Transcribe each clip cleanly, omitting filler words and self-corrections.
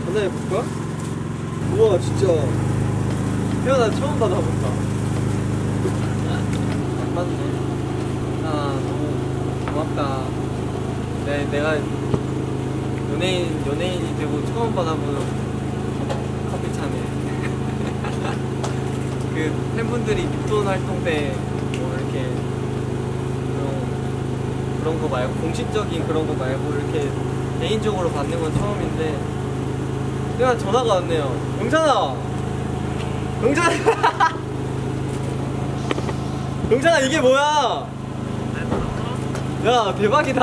전화해볼까? 우와 진짜 태어나 처음 받아본다. 안 맞네. 아 너무 고맙다. 내가 연예인이 되고 처음 받아보는 커피차네. 그 팬분들이 립톤 활동 때 뭐 이렇게 그런 거 말고 공식적인 그런 거 말고 이렇게 개인적으로 받는 건 처음인데 내가 전화가 왔네요. 영찬아! 영찬아! 영찬아 이게 뭐야? 야 대박이다.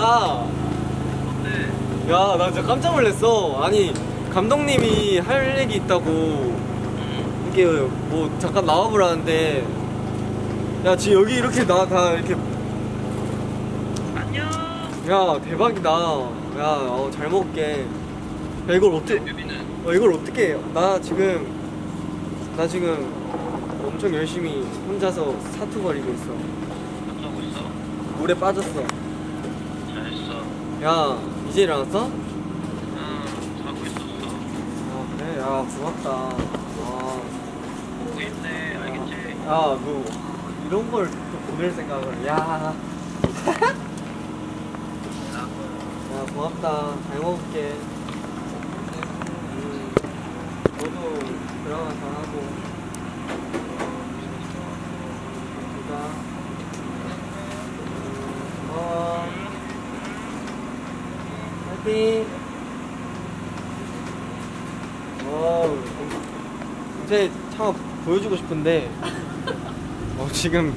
야 나 진짜 깜짝 놀랐어. 아니 감독님이 할 얘기 있다고 이게 뭐 잠깐 나와보라는데 야 지금 여기 이렇게 다 이렇게 안녕. 야 대박이다. 야 잘 먹을게. 야 이걸 어떻게 이걸 어떻게 해? 나 지금 엄청 열심히 혼자서 사투거리고 있어. 어쩌고 있어? 물에 빠졌어. 잘했어. 야 이제 일어났어? 응, 자고 있었어. 아 그래? 야 고맙다. 보고 있네, 알겠지? 야 너 이런 걸 또 보낼 생각을. 야 고맙다. 잘 먹을게. 너도 들어가 잘하고. 고마워. 화이팅. 이제 참 보여주고 싶은데 지금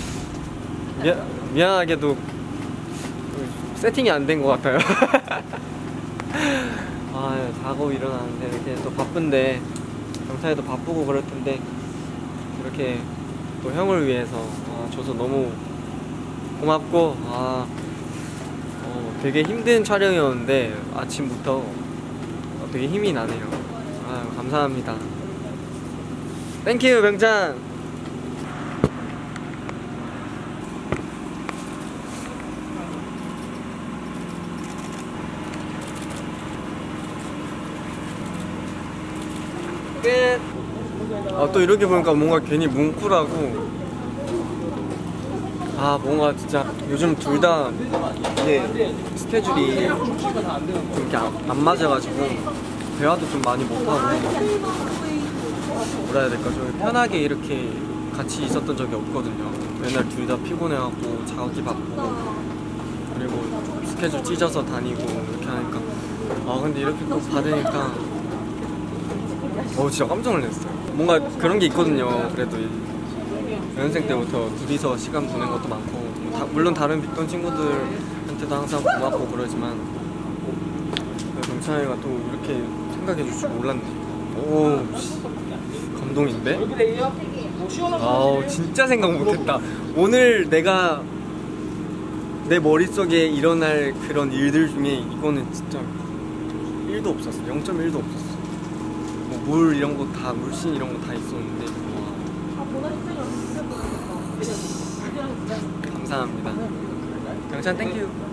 미안하게도 세팅이 안 된 것 같아요. 자고 일어나는데 이렇게 또 바쁜데 영상에도 바쁘고 그럴 텐데 이렇게 또 형을 위해서 줘서 너무 고맙고 되게 힘든 촬영이었는데 아침부터 되게 힘이 나네요. 감사합니다. 땡큐 병찬. 또 이렇게 보니까 뭔가 괜히 뭉클하고 뭔가 진짜 요즘 둘 다 이게 스케줄이 이렇게 안 맞아가지고 대화도 좀 많이 못하고 뭐라 해야 될까 좀 편하게 이렇게 같이 있었던 적이 없거든요. 맨날 둘 다 피곤해갖고 자기 바쁘고 그리고 스케줄 찢어서 다니고 이렇게 하니까 근데 이렇게 또 받으니까 진짜 깜짝 놀랐어요. 뭔가 그런 게 있거든요. 그래도 연습생 때부터 둘이서 시간 보낸 것도 많고 물론 다른 빅톤 친구들한테도 항상 고맙고 그러지만 병찬이가 또 이렇게 생각해 줄 줄 몰랐네. 감동인데? 진짜 생각 못했다. 오늘 내가 내 머릿속에 일어날 그런 일들 중에 이거는 진짜 1도 없었어. 0.1도 없었어. 물 이런 거 다 물씬 이런 거 다 있었는데 감사합니다. 병찬 땡큐.